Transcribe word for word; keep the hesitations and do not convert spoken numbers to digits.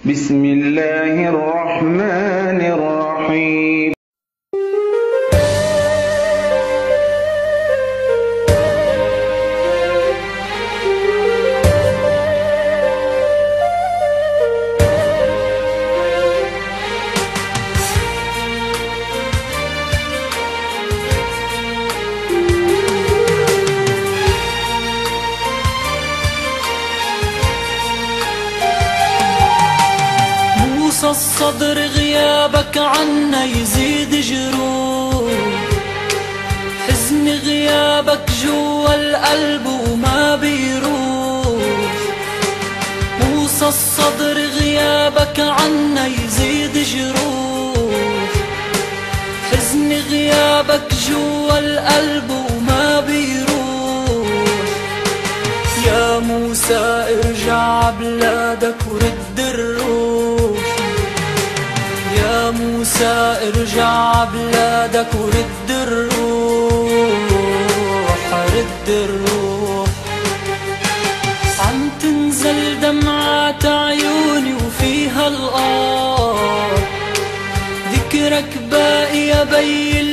بسم الله الرحمن الرحيم. الصدر غيابك عنا يزيد جروح، حزن غيابك جوا القلب وما بيروح. موسى الصدر غيابك عنا يزيد جروح، حزن غيابك جوا القلب وما بيروح. يا موسى ارجع عبلادك ورد الروح، يا موسى ارجع عبلادك ورد الروح، رد الروح. عم تنزل دمعات عيوني وفيها القار، ذكرك باقي يا بي